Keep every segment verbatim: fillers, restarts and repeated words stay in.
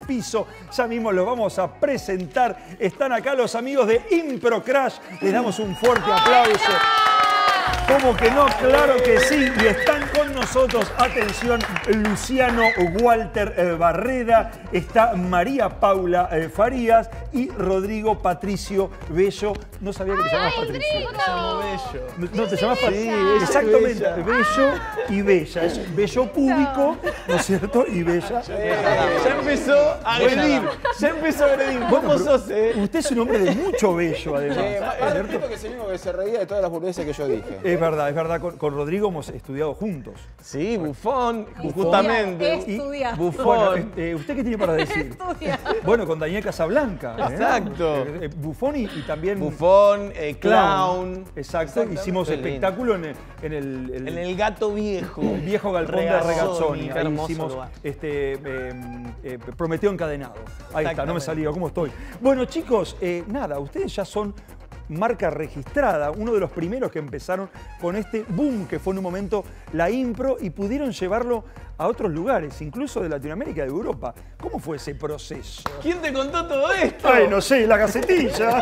piso. Ya mismo los vamos a presentar. Están acá los amigos de Impro Crash. Les damos un fuerte aplauso. ¿Cómo que no? Claro que sí. Y están con nosotros, atención, Luciano Walter eh, Barreda, está María Paula eh, Farías y Rodrigo Patricio Bello. No sabía que te llamabas Patricio. Me llamo Bello. ¿No, no te llamas Patricio? Sí, exactamente. Bella. Bello y Bella. Es bello público, ¿no es cierto? Y Bella. Eh, ya empezó a agredir. Ya empezó a agredir. ¿Cómo Bueno, sos, eh? Usted es un hombre de mucho bello, además. Eh, ¿es más cierto? que es el único que se reía de todas las burguesas que yo dije. Es verdad, es verdad. Con, con Rodrigo hemos estudiado juntos. Sí, bufón, Bufón. justamente. Y- Estudia. Bufón. Bueno, eh, ¿usted qué tiene para decir? Estudia. Bueno, con Daniel Casablanca. ¿eh? Exacto. Eh, eh, Bufón y, y también... Bufón, eh, clown. Exacto, hicimos Qué lindo. espectáculo en el, en el, el- En el gato viejo. el viejo galpón de Regazzoni, Regazzoni. qué Ahí hermoso hicimos lugar. este, eh, eh, Prometeo encadenado. Ahí está, no me Exactamente. salía, ¿cómo estoy? Bueno, chicos, eh, nada, ustedes ya son marca registrada, uno de los primeros que empezaron con este boom que fue en un momento la impro y pudieron llevarlo a otros lugares, incluso de Latinoamérica, de Europa. ¿Cómo fue ese proceso? ¿Quién te contó todo esto? Ay, no sé, la gacetilla.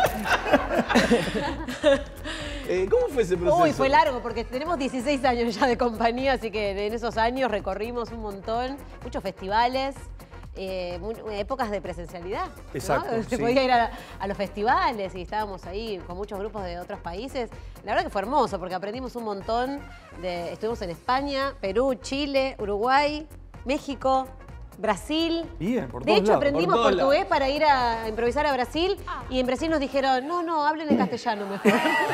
Eh, ¿Cómo fue ese proceso? Uy, fue largo porque tenemos dieciséis años ya de compañía, así que en esos años recorrimos un montón, muchos festivales. Eh, muy- épocas de presencialidad. ¿no? Exacto, Se sí. podía ir a, a los festivales y estábamos ahí con muchos grupos de otros países. La verdad que fue hermoso porque aprendimos un montón. De, estuvimos en España, Perú, Chile, Uruguay, México, Brasil. Bien, por De todos hecho, lados. aprendimos Por todos portugués para ir a improvisar a Brasil y en Brasil nos dijeron, no, no, hablen en castellano mejor.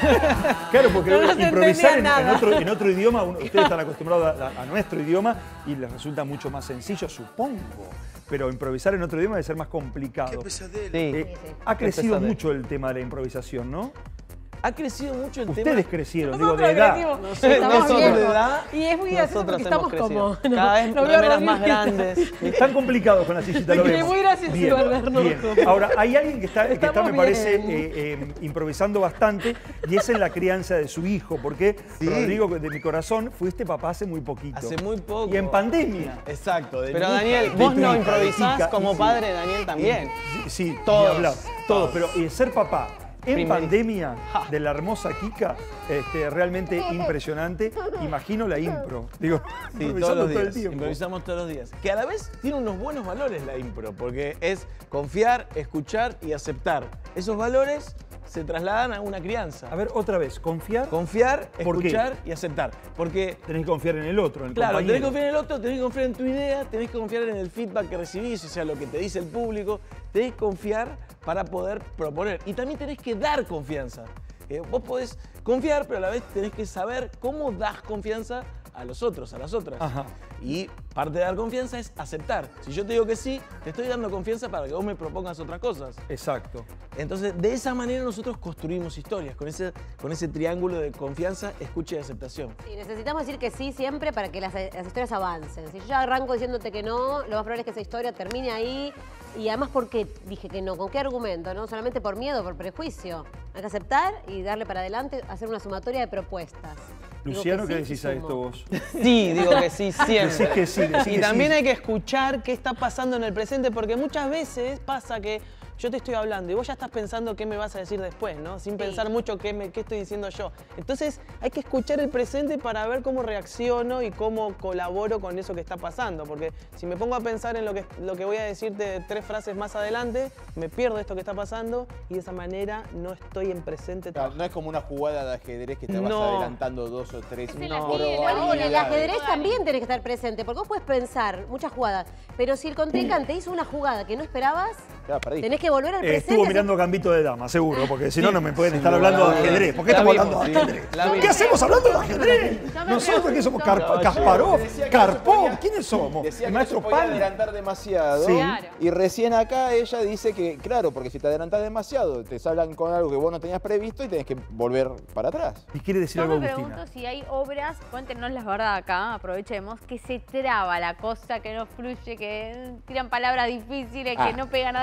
Claro, porque No nos improvisar en, entendía en nada. otro, en otro idioma, uno- ustedes están acostumbrados a, a nuestro idioma y les resulta mucho más sencillo, supongo. Pero improvisar en otro idioma debe ser más complicado. Sí. Eh, sí. ha crecido pesadelo. mucho el tema de la improvisación, ¿no? Ha crecido mucho el Ustedes tema. crecieron, digo, Nosotros de edad. crecimos, Nosotros- estamos nosotros viejos. de edad, Y es muy gracioso nosotros porque hemos estamos como... crecido. Cada vez lo veo remeras más Rodríguez. grandes. Están complicados con la sillita, lo Sí, vemos. muy gracioso Bien, al vernos. bien. Ahora, hay alguien que está, que está Estamos me parece, bien. eh, eh, improvisando bastante y es en la crianza de su hijo, porque, Sí. Rodrigo, de mi corazón, fuiste papá hace muy poquito. Hace muy poco. Y en pandemia. Exacto. de Pero mi hija. Daniel, de vos tu no hija, improvisás de tu como hija, padre, Daniel también. Sí, sí, Todos. ni hablar. Todos, pero eh, ser papá en Primerito. pandemia de la hermosa Kika, este, realmente impresionante. Imagino la impro. Digo, Sí, improvisando todos los todo el días. tiempo. Improvisamos todos los días. Que a la vez tiene unos buenos valores la impro, porque es confiar, escuchar y aceptar. Esos valores se trasladan a una crianza. A ver, otra vez, confiar. Confiar, ¿Por qué? escuchar y aceptar. Porque, Tenés que confiar en el otro, en el claro, tenés compañero. que confiar en el otro, tenés que confiar en tu idea, tenés que confiar en el feedback que recibís, o sea, lo que te dice el público. Tenés que confiar para poder proponer. Y también tenés que dar confianza. Eh, vos podés confiar, pero a la vez tenés que saber cómo das confianza a los otros, a las otras. Ajá. Y parte de dar confianza es aceptar. Si yo te digo que sí, te estoy dando confianza para que vos me propongas otras cosas. Exacto. Entonces, de esa manera nosotros construimos historias, con ese, con ese triángulo de confianza, escucha y aceptación. Sí, necesitamos decir que sí siempre para que las, las historias avancen. Si yo ya arranco diciéndote que no, lo más probable es que esa historia termine ahí. Y además, ¿por qué dije que no? ¿Con qué argumento? No solamente por miedo, por prejuicio. Hay que aceptar y darle para adelante, hacer una sumatoria de propuestas. Digo Luciano, que ¿qué sí, decís y a sumo. esto vos? Sí, digo que sí, siempre. Decís que sí, decís Y que también sí. hay que escuchar qué está pasando en el presente, porque muchas veces pasa que yo te estoy hablando y vos ya estás pensando qué me vas a decir después, ¿no? Sin Sí. pensar mucho qué, me, qué estoy diciendo yo. Entonces hay que escuchar el presente para ver cómo reacciono y cómo colaboro con eso que está pasando. Porque si me pongo a pensar en lo que, lo que voy a decirte tres frases más adelante, me pierdo esto que está pasando y de esa manera no estoy en presente Claro, trabajando. no es como una jugada de ajedrez que te vas No. adelantando dos o tres. Es el No. así, el Bueno, ahora. en el ajedrez también tenés que estar presente, porque vos puedes pensar muchas jugadas, pero si el contrincante hizo una jugada que no esperabas, Claro, perdí. tenés que volver al Eh, presente. estuvo y mirando Gambito de Dama, seguro, porque si no, no me pueden sin estar lugar hablando a de dudas. ajedrez. ¿Por qué La estamos vimos, hablando de sí. ajedrez? La ¿Qué vimos. hacemos hablando de ajedrez? ¿Nosotros qué somos? Car- No, yo ¿Kasparov? decía que ¿Karpov? no se podía- ¿Quiénes somos? Decía ¿El que maestro no se podía Pan? adelantar demasiado. Sí. Claro. Y recién acá ella dice que, claro, porque si te adelantás demasiado, te hablan con algo que vos no tenías previsto y tenés que volver para atrás. ¿Y quiere decir Yo algo, me Agustina? pregunto si hay obras, cuéntenos la verdad acá, aprovechemos, que se traba la cosa, que no fluye, que tiran palabras difíciles, Ah. que no pega nada.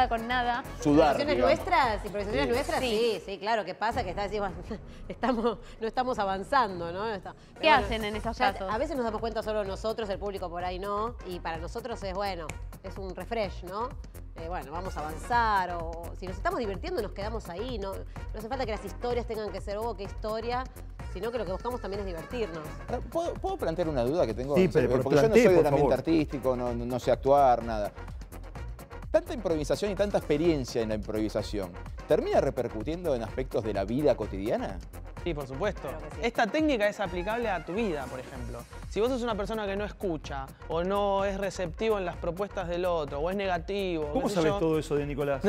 con nada. Sudar, ¿Improvisaciones digamos. nuestras? ¿Improvisaciones Sí. nuestras? Sí. Sí, sí, claro. ¿Qué pasa? Que está, decimos, estamos, no estamos avanzando, ¿no? Está- ¿Qué pero hacen en esos ya casos? A veces nos damos cuenta solo nosotros, el público por ahí no. Y para nosotros es, bueno, es un refresh, ¿no? Eh, bueno, vamos a avanzar. O si nos estamos divirtiendo, nos quedamos ahí. No, no hace falta que las historias tengan que ser, oh, qué historia. Sino que lo que buscamos también es divertirnos. Ahora, ¿Puedo, puedo plantear una duda que tengo? Sí, pero- pero porque yo no plantee, soy del por ambiente favor. artístico, no, no- no sé actuar, nada. Tanta improvisación y tanta experiencia en la improvisación, ¿termina repercutiendo en aspectos de la vida cotidiana? Sí, por supuesto. Claro que sí. Esta técnica es aplicable a tu vida, por ejemplo. Si vos sos una persona que no escucha o no es receptivo en las propuestas del otro o es negativo. ¿Cómo qué sé sabes yo, todo eso de Nicolás?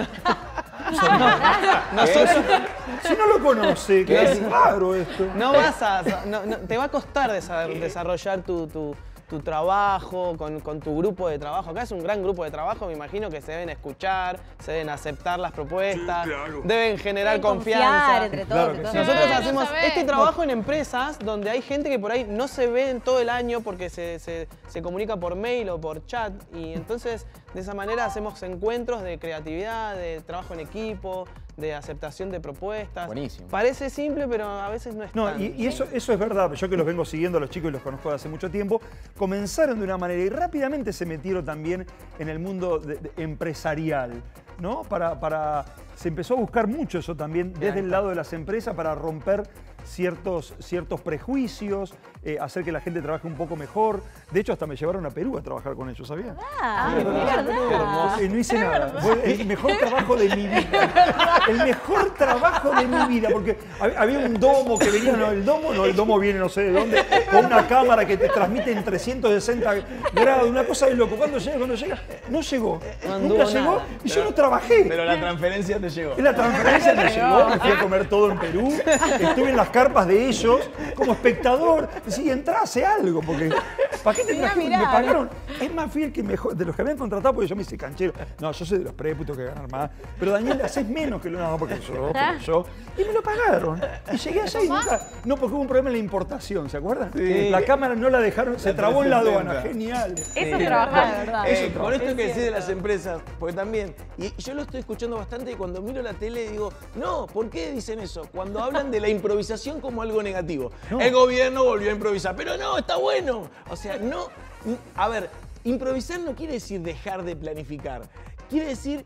No, sos- Si no lo conoce, que es raro esto. no vas a. no- no- te va a costar desa- desarrollar tu, tu- tu trabajo con, con tu grupo de trabajo. Acá es un gran grupo de trabajo, me imagino que se deben escuchar, se deben aceptar las propuestas, deben generar Deben confiar confianza. entre Claro todos. que entre sí. todos. Nosotros no hacemos sabés. este trabajo en empresas donde hay gente que por ahí no se ve en todo el año porque se, se- se comunica por mail o por chat y entonces de esa manera hacemos encuentros de creatividad, de trabajo en equipo, de aceptación de propuestas. Buenísimo. Parece simple, pero a veces no es No, tan. y, y eso, eso es verdad. Yo que los vengo siguiendo a los chicos y los conozco de hace mucho tiempo, comenzaron de una manera y rápidamente se metieron también en el mundo de- de empresarial, ¿no? Para, para, se empezó a buscar mucho eso también desde el lado de las empresas para romper ciertos, ciertos prejuicios, eh, hacer que la gente trabaje un poco mejor. De hecho, hasta me llevaron a Perú a trabajar con ellos, ¿sabías? Ah, Sí, es verdad. Eh, no hice nada. Fue el mejor trabajo de mi vida. El mejor trabajo de mi vida. Porque hab- había un domo que venía, no, el domo, no, el domo viene no sé de dónde, con una cámara que te transmite en trescientos sesenta grados. Una cosa de loco. ¿Cuándo llega? Cuando llega, no llegó. No Nunca anduvo llegó nada. y yo no trabajé. Pero la transferencia te llegó. Y la transferencia me llegó, me fui a comer todo en Perú, estuve en las carpas de ellos como espectador. Sí, entrá, hace algo, porque ¿para qué te Mirá, trajiste? Me mirá. pagaron. Es más fiel que mejor, de los que habían contratado, porque yo me hice canchero. No, yo soy de los préputos que ganan más. Pero Daniel, haces menos que lo no, porque yo, porque yo. Y me lo pagaron. Y llegué allá y nunca. No, porque hubo un problema en la importación, ¿se acuerdan? La cámara no la dejaron, se trabó en la aduana. Genial. Eso es trabajar, de verdad. Eh, con esto que decís de las empresas, porque también, y yo lo estoy escuchando bastante y cuando miro la tele digo, no, ¿por qué dicen eso? Cuando hablan de la improvisación como algo negativo. No. El gobierno volvió a improvisar, pero no, está bueno. O sea, no, a ver, improvisar no quiere decir dejar de planificar, quiere decir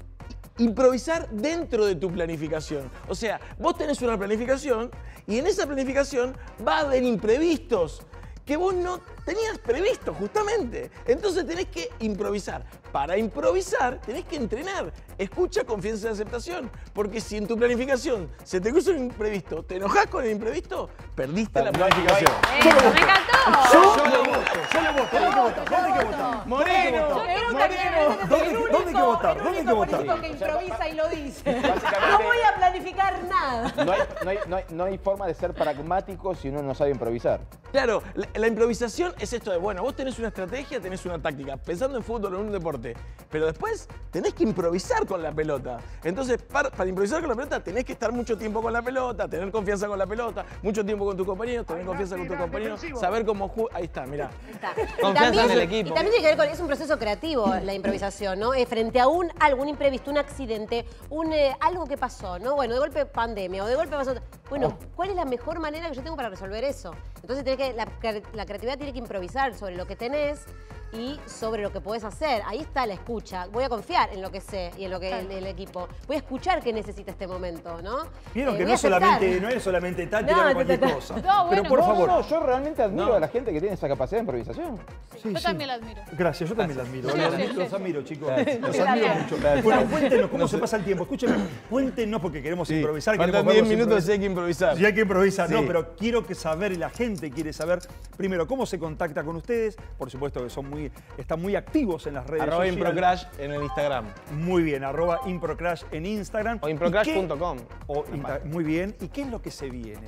improvisar dentro de tu planificación. O sea, vos tenés una planificación y en esa planificación va a haber imprevistos que vos no tenías previsto justamente. Entonces tenés que improvisar. Para improvisar tenés que entrenar. Escucha, confianza y aceptación. Porque si en tu planificación se te cruza un imprevisto, te enojas con el imprevisto, perdiste la planificación. Eso, me encantó. Yo lo voto, yo lo voto. ¿Dónde hay que votar? ¿Dónde hay que votar? Moreno, ¿Dónde, dónde hay que votar? ¿Dónde hay que votar? que improvisa y lo dice. Básicamente- No voy a planificar nada. No hay, no, hay, no, hay, no hay forma de ser pragmático si uno no sabe improvisar. Claro, la, la improvisación es esto de, bueno, vos tenés una estrategia, tenés una táctica, pensando en fútbol o en un deporte, pero después tenés que improvisar con la pelota. Entonces, para, para improvisar con la pelota tenés que estar mucho tiempo con la pelota, tener confianza con la pelota, mucho tiempo con tus compañeros, tener confianza con tus compañeros, saber cómo jugar. Ahí está, mirá. Está. Confianza Y en el también- equipo. Y también tiene que ver con, es un proceso creativo la improvisación, ¿no? Eh, frente a un algo, un imprevisto, un accidente, un, eh, algo que pasó, ¿no? Bueno, de golpe pandemia o de golpe pasó. Bueno, ¿cuál es la mejor manera que yo tengo para resolver eso? Entonces tiene que, la, la creatividad tiene que improvisar sobre lo que tenés y sobre lo que podés hacer. Ahí está la escucha. Voy a confiar en lo que sé y en lo que el, el equipo. Voy a escuchar qué necesita este momento, ¿no? Vieron Eh, que voy no a es, solamente, aceptar. no es solamente tal, No, tirar ta, cualquier ta, ta. cosa. No, Pero bueno, por no, favor. No, yo realmente admiro No. a la gente que tiene esa capacidad de improvisación. Sí, Yo sí. también la admiro. Gracias, yo también la admiro. Sí, Los, sí, admiro, sí. los admiro, chicos. Gracias. Los Yo admiro también. mucho. Bueno, cuéntenos cómo se pasa el tiempo. Escúchenme, cuéntenos porque queremos improvisar. Faltan queremos diez verlos minutos improvisar. y hay que improvisar. Sí, hay que improvisar, Sí. no, pero quiero que saber y la gente quiere saber, primero, cómo se contacta con ustedes. Por supuesto que son muy, están muy activos en las redes Arroba sociales. Improcrash en el Instagram. Muy bien, arroba Improcrash en Instagram. O ¿Y improcrash qué- punto com. o Insta- Muy bien. ¿Y qué es lo que se viene?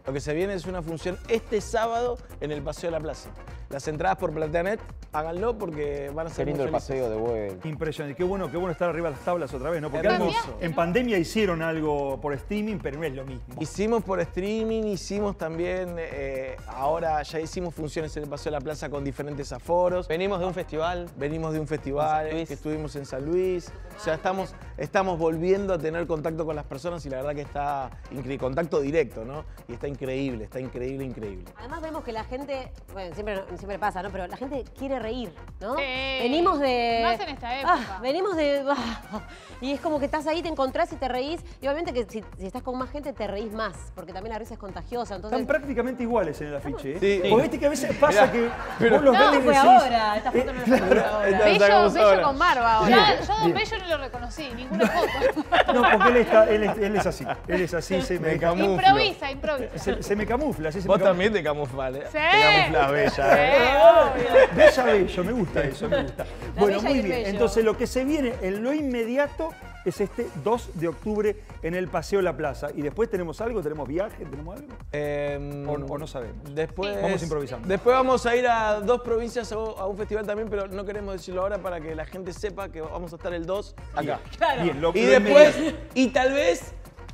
Lo que se viene es una función este sábado en el Paseo de la Plaza. Las entradas por Plateanet, háganlo porque van a ser Qué lindo muy el felices. paseo de vuelta. Impresionante. Qué bueno, qué bueno estar arriba de las tablas otra vez, ¿no? Porque Hermoso. algo- en pandemia hicieron algo por streaming, pero no es lo mismo. Hicimos por streaming, hicimos también, eh, ahora ya hicimos funciones en el Paseo de la Plaza con diferentes aforos. Venimos de un festival. Venimos de un festival En San Luis. que estuvimos en San Luis. O sea, estamos, estamos volviendo a tener contacto con las personas y la verdad que está increíble, contacto directo, ¿no? Y está increíble, está increíble, increíble. Además vemos que la gente, bueno, siempre, siempre pasa, ¿no? Pero la gente quiere reír, ¿no? Sí. Venimos de... Más en esta época. Ah, venimos de... ah, y es como que estás ahí, te encontrás y te reís. Y obviamente que si, si estás con más gente te reís más, porque también la risa es contagiosa. Entonces, Están prácticamente iguales en el afiche, ¿eh? Sí. Porque viste que a veces pasa Mirá, que pero- vos los no, ves y fue decís, ahora. Esta foto no la sacamos ahora. Esta- Bello, sacamos bello ahora. con barba ahora. Bien, Ya- yo a Don bien. Bello no lo reconocí, ninguna foto. No, porque él, está, él, es, él es así. Él es así, se me, Me camufla. Improvisa, improvisa. se, se me camufla. Sí, se Vos me camufla. también te camuflas, ¿eh? Sí. Te camuflas bella, ¿eh? Sí, obvio. Bella Bello, me gusta eso, me gusta. La Bueno, bella y muy el bien. bello. Entonces, lo que se viene en lo inmediato es este dos de octubre en el Paseo La Plaza. Y después tenemos algo, tenemos viaje, tenemos algo. Eh, O- o no sabemos. Después, Vamos improvisando. Después vamos a ir a dos provincias a a un festival también, pero no queremos decirlo ahora para que la gente sepa que vamos a estar el dos acá. Bien, lo, Y lo después, inmediato. y tal vez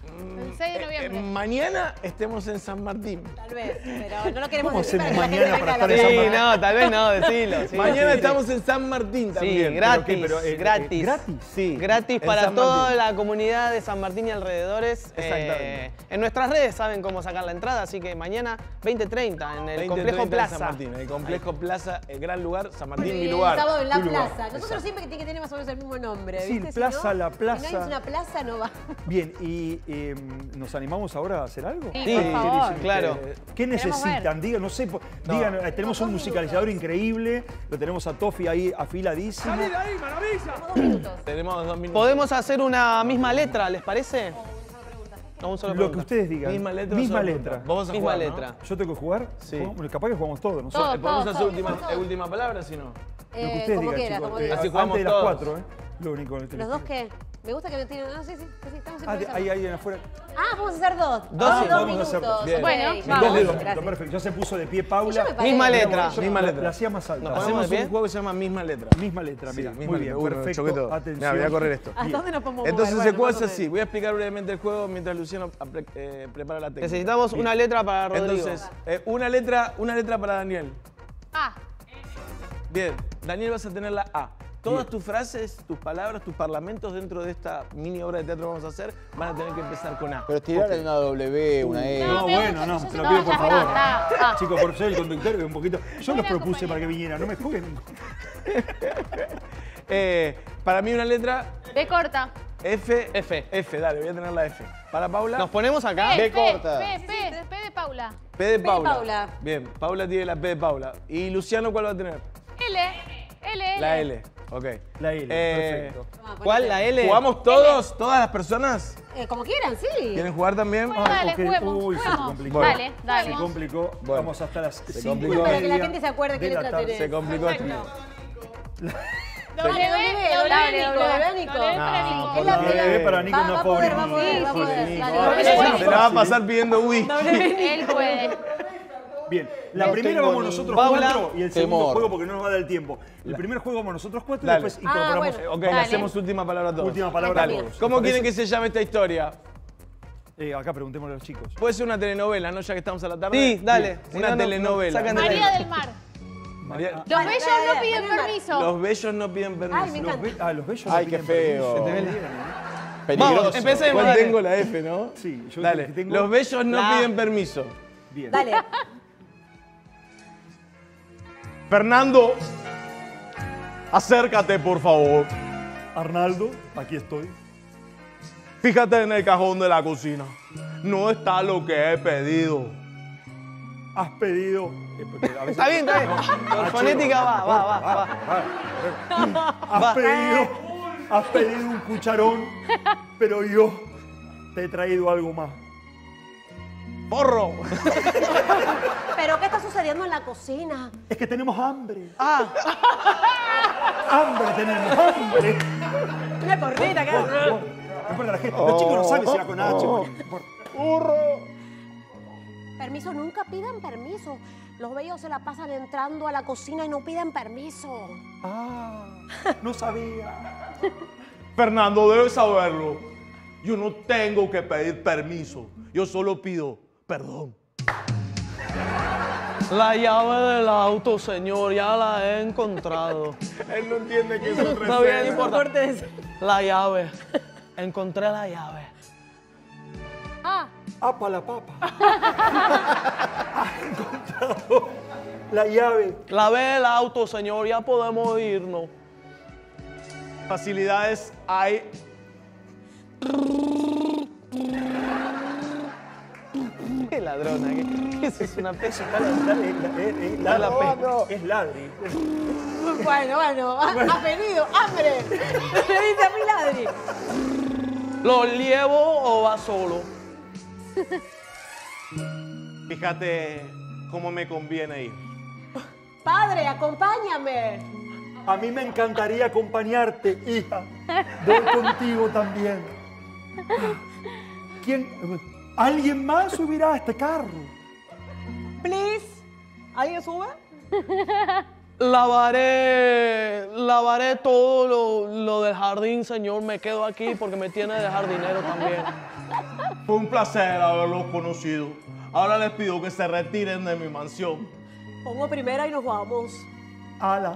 El seis de noviembre. eh, mañana estemos en San Martín. Tal vez, pero no lo queremos ¿Cómo decir para que hacemos la gente mañana venga para a la estar en San Sí, Martín? no, tal vez no, decilo. sí, Mañana sí. estamos en San Martín Sí, también. gratis, ¿Pero qué? Pero, eh, eh, gratis. ¿gratis? Sí. Gratis en para San toda Martín. la comunidad de San Martín y alrededores. Exactamente. Eh, en nuestras redes saben cómo sacar la entrada, así que mañana veinte treinta en el veinte, Complejo treinta en Plaza. San Martín, el Complejo Plaza, el gran lugar, San Martín, mi El lugar. sábado en la Tu lugar. plaza. Nosotros siempre que tiene que tener más o menos el mismo nombre, Sí, ¿viste? Si plaza, no, la plaza. Si no es una plaza, no va. Bien, y eh, ¿nos animamos ahora a hacer algo? Sí, Sí, por favor. dicen claro. ustedes? ¿Qué Queremos necesitan? Digan, no sé, po- digan, eh, tenemos un musicalizador increíble, lo tenemos a Tofi ahí afiladísimo. Dos minutos. Tenemos dos minutos. ¿Podemos hacer una misma letra, les parece? No, un solo Lo que pregunta. ustedes digan. Misma letra. Misma solo letra. pregunta. Vos vas a Misma jugar, ¿no? letra. ¿Yo tengo que jugar? Sí. ¿Jugamos? Capaz que jugamos todos, no sé. Todo. Eh, ¿Podemos hacer todo, última, todo. eh, última palabra, si no? Lo que Eh, ustedes como digan, quiera, chicos. como Eh, diga. Así antes jugamos de las todos. cuatro, ¿eh? Lo único que ¿Los dos qué? Me gusta que me tiren. No, sí, sí, sí, estamos Ah, de- improvisando. ahí, ahí en afuera. Ah, vamos a hacer dos. Dos, Ah, sí. dos Vamos a hacer minutos. dos. Bien. Bueno, Ok, vamos. Dos de dos gracias. minutos, perfecto. Ya se puso de pie Paula. Yo me paré. Misma letra. Yo Misma la- letra. La hacía más alta. Nos ponemos Hacemos de pie. un juego que se llama Misma Letra. Misma letra, Sí, mira. misma Muy letra. bien, Uy, me perfecto. choqué todo. Atención. Mira, voy a correr esto. ¿Hasta dónde nos podemos mover? Entonces Bueno, el juego más es o así. menos. Voy a explicar brevemente el juego mientras Luciano apre- eh, prepara la técnica. Necesitamos una letra para Rodrigo. Entonces, eh, una, letra, una letra para Daniel. Ah, Bien, Daniel vas a tener la A. Todas tus frases, tus palabras, tus parlamentos dentro de esta mini obra de teatro que vamos a hacer van a tener que empezar con A. Pero tirarle una W, una E. No, me bueno, gusta, no, yo te sé- lo no, pido ya por está, favor. está. Ah. Chicos, por ser el conductor y un poquito. Yo los Buena propuse compañía. para que vinieran, no me juzguen. Eh, para mí una letra B corta. F. F. F, dale, voy a tener la F. Para Paula, Nos ponemos acá. P, B P, corta. P, P, P de Paula. P de de Paula. Paula. Bien, Paula tiene la P de Paula. ¿Y Luciano cuál va a tener? L, L, L. La L. Ok. La L, Eh, perfecto. Toma, ponete. ¿Cuál? ¿La L? ¿Jugamos todos, todas las personas? Eh, como quieran, sí. ¿Quieren jugar también? Bueno, dale, ok. juguemos, Uy, se juguemos. complicó. Dale, dale. Se complicó. Bueno. Vamos hasta las cinco complicó. y Para que la media gente se acuerde qué de la letra tarde. tenés. Se complicó esto. W, W, W, W, Nico. Nico. W para Nico. Es la Porque primera. B para Nico, Va- no, va a pobre poder, va a Nico. poder, va a poder. Nico. Dale, No, dale, es dale. Se la va a pasar pidiendo whisky. Él puede. Bien, la No primera tengo vamos ni nosotros Paula, cuatro y el segundo temor. juego porque no nos va a dar el tiempo. El primer juego vamos nosotros cuatro Dale. y después Ah, incorporamos. bueno. Ok, Dale. le hacemos última palabra a todos. Última palabra a Dale. todos. ¿Cómo ¿Les quieren que parece? se llame esta historia? Eh, acá preguntémosle a los chicos. Puede ser una telenovela, ¿no? Ya que estamos a la tarde. Sí, dale. Si Una no, no, telenovela. no, sacan de María del Mar. María- Los Dale, bellos dale, no dale, piden dale, dale. permiso. Los bellos no piden permiso. Ay, me Los encanta. be- ah, los bellos Ay, no qué piden feo. permiso. Se te ve la- Bien, ¿eh? Peligroso. Vamos, empecemos. ¿Cuál dale. tengo la F, no? Sí, yo Dale. tengo- Los bellos no La- piden permiso. Bien. Dale. Fernando, acércate, por favor. Arnaldo, aquí estoy. Fíjate en el cajón de la cocina. No está lo que he pedido. Has pedido. eh, porque a veces- Está bien, está bien. Ah, Con chico, fonética va, va, va, va. va. Has pedido, has pedido un cucharón, pero yo te he traído algo más. ¡Porro! ¿Pero qué está sucediendo en la cocina? Es que tenemos hambre. Ah, Hambre tenemos, hambre. Una corneta, No importa la gente. Los chicos no saben si era con H o con I, no importa. Permiso, nunca pidan permiso. Los bellos se la pasan entrando a la cocina y no piden permiso. Ah, no sabía. Fernando, debes saberlo. Yo no tengo que pedir permiso. Yo solo pido perdón. La llave del auto, señor, ya la he encontrado. Él no entiende que es otra Está bien, no escena. importa. La llave. Encontré la llave. Ah, ¡Apa la papa! Has encontrado la llave. Lavé el auto, señor, ya podemos irnos. Facilidades hay. Qué ladrona, ¿qué, qué es eso? ¿Una pesa? Es ladri. Es ladri. Bueno, bueno, ha, ha venido, hambre. Le dice a mi ladri. ¿Lo llevo o va solo? Fíjate cómo me conviene ir. Padre, acompáñame. A mí me encantaría acompañarte, hija. Voy contigo también. ¿Quién? ¿Alguien más subirá a este carro? Please. ¿Alguien sube? Lavaré, lavaré todo lo, lo del jardín, señor. Me quedo aquí porque me tiene de jardinero también. Fue un placer haberlos conocido. Ahora les pido que se retiren de mi mansión. Pongo primera y nos vamos. Ala.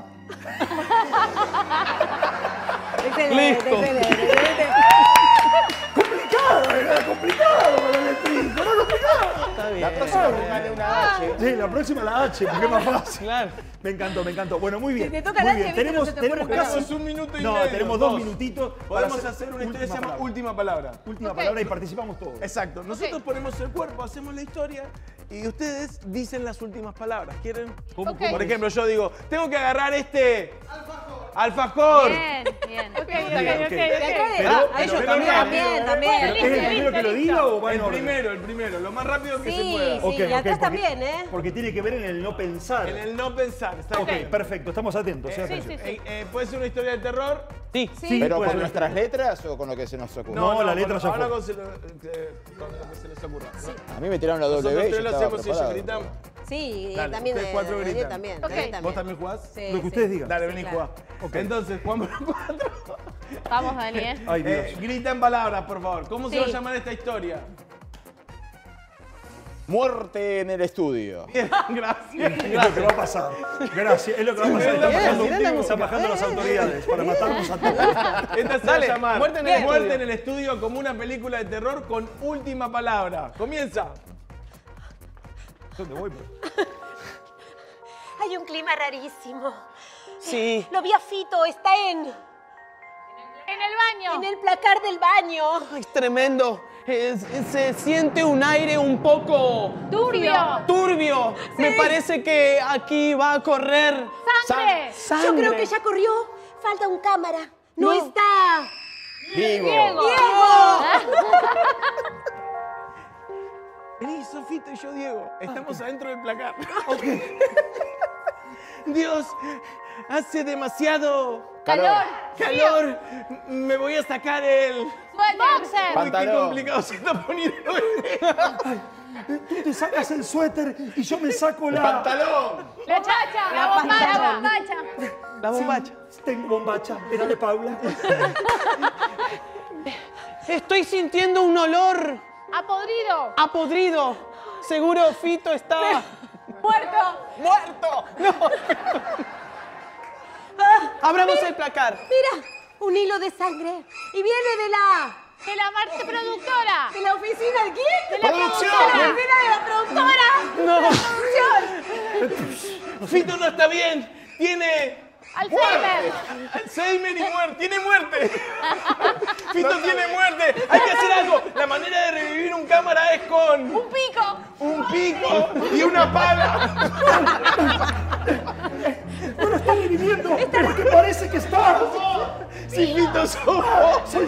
Excelente, Listo. excelente, excelente. Complicado, era complicado para el electrico, era complicado. Está bien. La próxima póngale una H. Sí, la próxima la H, porque es más fácil. Claro. Me encantó, me encantó. Bueno, muy bien. Si te toca muy la bien. H, viste, no Tenemos, se te tenemos ocurre casi Tenemos un minuto y no, medio. tenemos dos, minutitos. para Podemos hacer una historia que se llama palabra. Última Palabra. Última Ok. palabra y participamos todos. Exacto. Nosotros Ok. ponemos el cuerpo, hacemos la historia y ustedes dicen las últimas palabras. ¿Quieren? ¿Cómo, Ok. cómo Por es? ejemplo, yo digo, tengo que agarrar este... Alfajor. Bien, bien. ok, ok, Bien, ok, ok. ok. Pero, Ah, pero ellos pero también, no, también, también. ¿Pero es el Listo, primero que lo listo, diga o va en El orden? primero, el primero, lo más rápido que se Sí, pueda. sí, Ok, y ok, atrás porque- también, ¿eh? Porque tiene que ver en el no pensar. En el no pensar, está Ok, bien. perfecto, estamos atentos. Eh, sea sí, atención. sí, Eh, eh, ¿Puede ser una historia de terror? Sí. Sí. ¿Pero puede con ser. nuestras letras o con lo que se nos ocurre? No, la con- letra ya ahora fue. con, se lo, eh, con lo que se les ocurra. ¿no? A mí me tiraron la doble Nosotros B y yo tres lo estaba hacemos y ellos preparado. gritan. Sí, y Dale, también ustedes de, cuatro de Daniel gritan. también. Ok. Daniel también. ¿Vos también jugás? Sí, Lo que sí. ustedes digan. Dale, Sí, vení, claro. jugá. Ok. Entonces, Juan por cuatro. Vamos, Daniel. Ay, Dios. Eh, grita en palabras, por favor. ¿Cómo se Sí. va a llamar esta historia? Muerte en el estudio. Bien, gracias. Es lo que va a pasar. Gracias, es lo que va a pasar. Está Bien, bajando, mirá la están música. bajando las autoridades para matarnos a todos. Esta se Dale, va a llamar Muerte en el Muerte estudio. en el estudio como una película de terror con última palabra. Comienza. ¿Dónde voy? Hay un clima rarísimo. Sí. Lo vi a Fito, está en, En el baño. en el placar del baño. Ay, es tremendo. Es- se siente un aire un poco Turbio. turbio. Me parece que aquí va a correr Sangre. sangre. Yo creo que ya corrió. Falta un cámara. No, No. está. Diego. Vení, Sofito y yo, Diego. Estamos adentro del placar. Dios, hace demasiado Calor. calor. Me voy a sacar el... Boxer. Uy, qué Pantalón. complicado se está poniendo. Tú te sacas el suéter y yo me saco El la... pantalón. La chacha. La bombacha. La bombacha. La bombacha. Tengo bombacha. Era de Paula. Estoy sintiendo un olor Ha podrido. a podrido. Seguro Fito está Muerto. muerto. No. Abramos el placar. Mira, un hilo de sangre. Y viene de la... De la Marte productora. ¿De la oficina de quién? De la ¡Producción! De la oficina de la productora. No. Producción. Fito no está bien. Tiene... Alzheimer. Alzheimer y muerte. Tiene muerte. Fito tiene muerte. Hay que hacer algo. La manera de revivir un cámara es con Un pico. un pico y una pala. No lo está reviviendo porque parece que está... Si Fito sos vos. Soy